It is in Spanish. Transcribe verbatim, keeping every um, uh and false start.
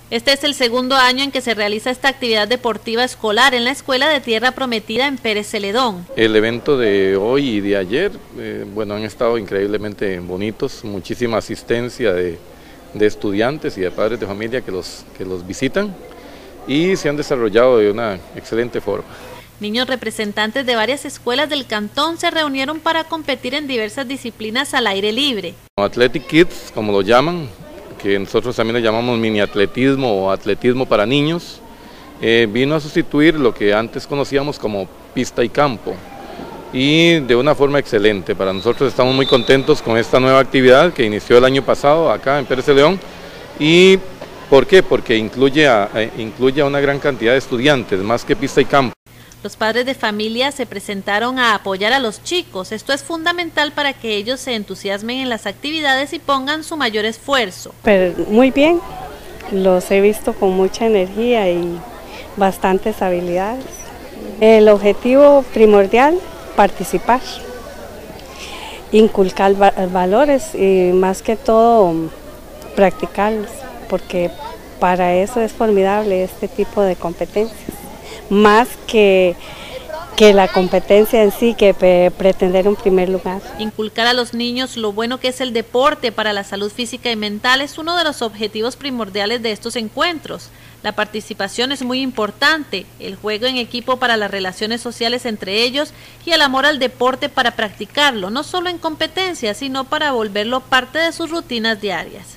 Este es el segundo año en que se realiza esta actividad deportiva escolar en la Escuela de Tierra Prometida en Pérez Celedón. El evento de hoy y de ayer, eh, bueno, han estado increíblemente bonitos, muchísima asistencia de, de estudiantes y de padres de familia que los, que los visitan y se han desarrollado de una excelente forma. Niños representantes de varias escuelas del cantón se reunieron para competir en diversas disciplinas al aire libre. Athletic Kids, como lo llaman, que nosotros también le llamamos mini atletismo o atletismo para niños, eh, vino a sustituir lo que antes conocíamos como pista y campo y de una forma excelente. Para nosotros estamos muy contentos con esta nueva actividad que inició el año pasado acá en Pérez Celedón. ¿Y por qué? Porque incluye a, eh, incluye a una gran cantidad de estudiantes, más que pista y campo. Los padres de familia se presentaron a apoyar a los chicos. Esto es fundamental para que ellos se entusiasmen en las actividades y pongan su mayor esfuerzo. Pero muy bien, los he visto con mucha energía y bastantes habilidades. El objetivo primordial, participar, inculcar valores y más que todo practicarlos, porque para eso es formidable este tipo de competencias. Más que, que la competencia en sí, que pe, pretender un primer lugar. Inculcar a los niños lo bueno que es el deporte para la salud física y mental es uno de los objetivos primordiales de estos encuentros. La participación es muy importante, el juego en equipo para las relaciones sociales entre ellos y el amor al deporte para practicarlo, no solo en competencias, sino para volverlo parte de sus rutinas diarias.